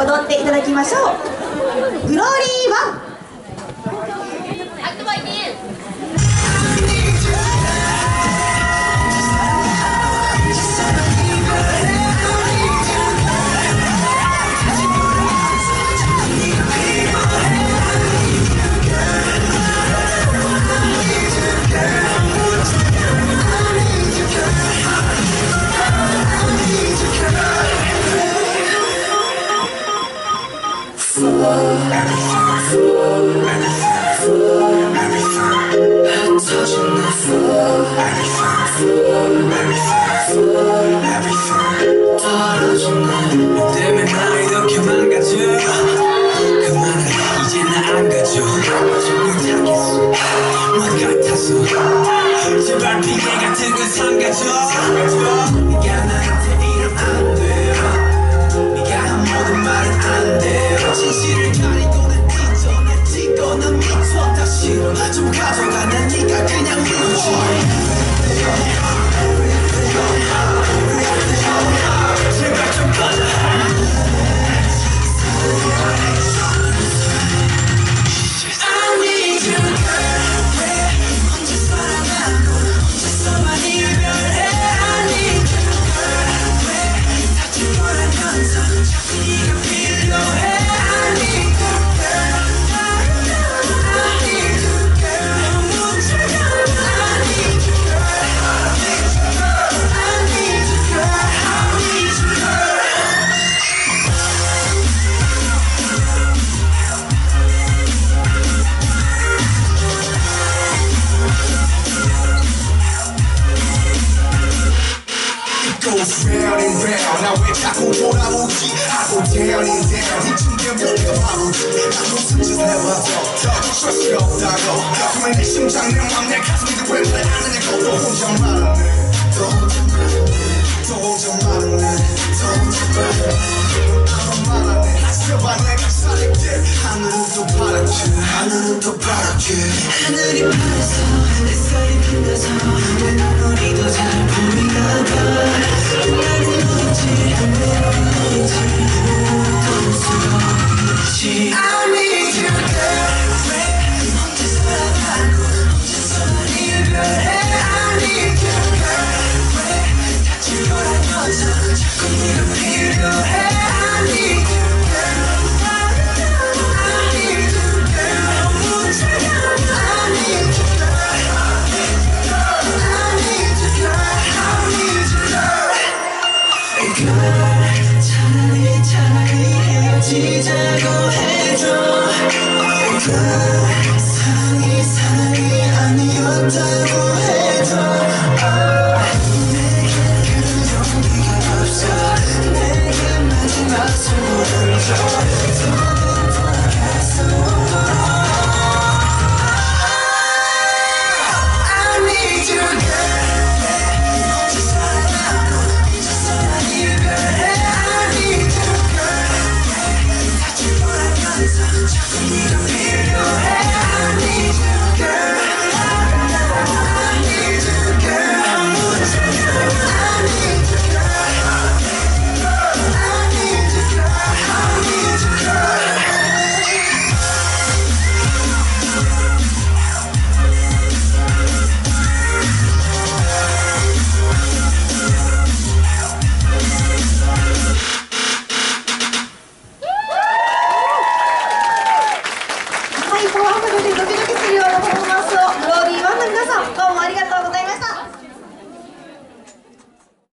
踊っていただきましょう。フローリーワン。 때문에 나 이렇게 망가져 그만해 이제 나 안 가져 못하겠어 못 같아서 제발 비계 같은 건 삼가줘 네가 나한테 이러면 안 돼요 네가 한 모든 말은 안 돼요 진실을 가리고 난 잊어 날 찍고 난 미쳐 다 싫어 좀 가져가 난 네가 그냥 무지 제발 좀 꺼져 round and round 나 왜 자꾸 돌아오지 하고 down and down 이쯤 되면 네가 바로지 난 무슨 짓을 해봐서 trust이 없다고 그만 내 심장 내 맘 내 가슴이 왜 말 안 하냐고 또 혼자 말하네 또 혼자 말하네 하셔봐 내가 살릴게 하늘은 또 파랗게 하늘이 파래서 햇살이 빛나서 내 눈물이 더 잘 보이나 봐 I need you, girl. 왜 혼자 살아가고 혼자서만 이별해? I need you, girl. 왜 다칠 거라면서 자꾸 네가 필요해? I need you, girl. I need you, girl. 너무 차가워. I need you, girl. I need you, girl. I need you, girl. 차라리 헤어지자고 해줘 사랑이 아니었다고 해줘 내게 그런 용기가 없어 내게 마지막 선물을 줘